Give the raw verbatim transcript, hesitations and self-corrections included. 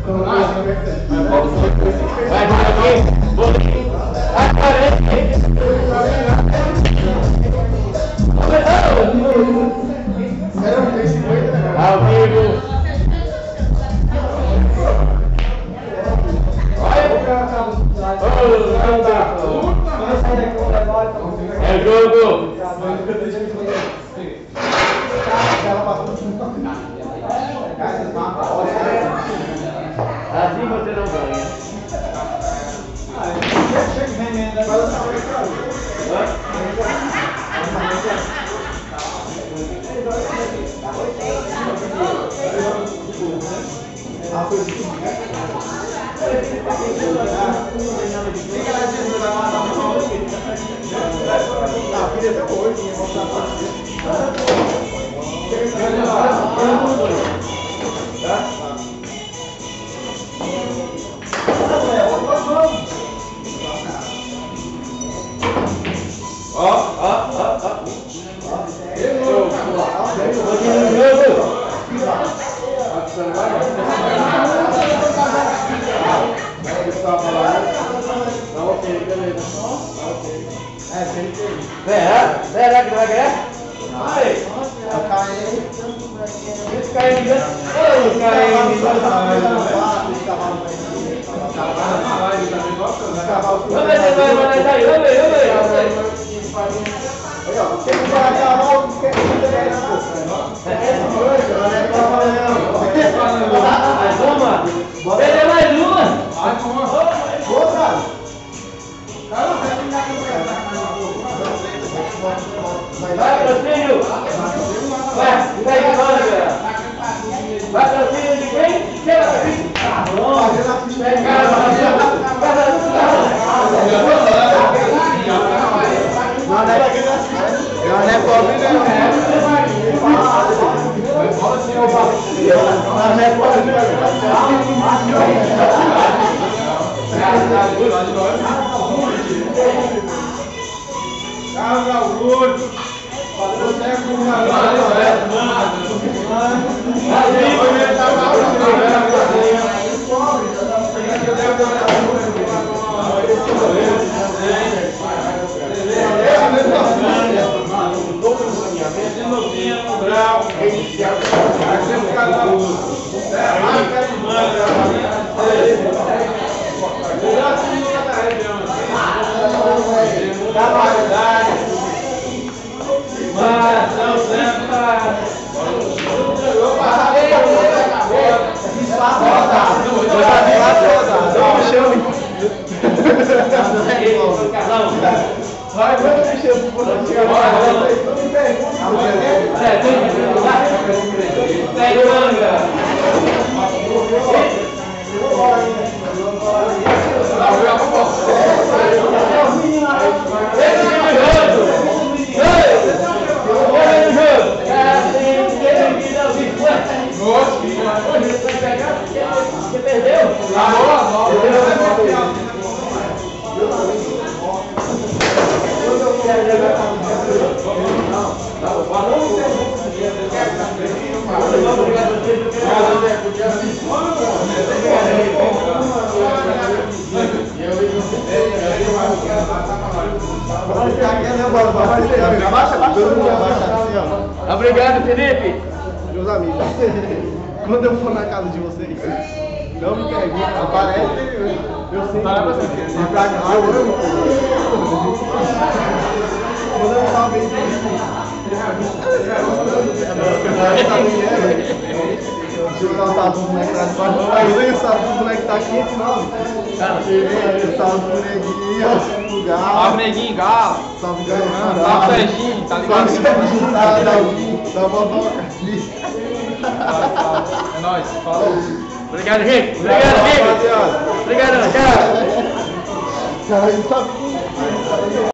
Vai, vai aqui. Bolinho. Ao vivo. É o jogo. Assim você não ganha. Ó, ó, ó, ó. Será? Será que não vai ganhar? Vai! Esse cara aí, esse cara aí, vamos ver se vai mandar daí, vamos ver, vamos ver, vamos ver. Mais uma? Perdeu mais uma? Mais uma? Outra? Vai, Procínio! Vai, vai de mano, galera! Vai, Procínio de quem? Chega aqui! Ah, pronto! Não é pobre, não. Não é pobre, Carlos Augusto, você é com uma mas não serve para vai, vai, deixa eu chegar lá. É, tem manga. Você perdeu? Obrigado, Felipe. Meus amigos, quando eu for na casa de vocês, não me pergunte, aparece, eu sei. Para pra você. Eu amo. Quando eu salve o saldo do boneco lá de baixo, aí o saldo do boneco tá quinhentos e nove. O saldo do neguinho, o galo. Salve neguinho, galo. Salve galo. Salve Serginho, tá ligado? Salve Serginho, da boboca. É nóis, falou. Obrigado, Rico. Obrigado, Rico. Obrigado, tchau. Cara, ele tá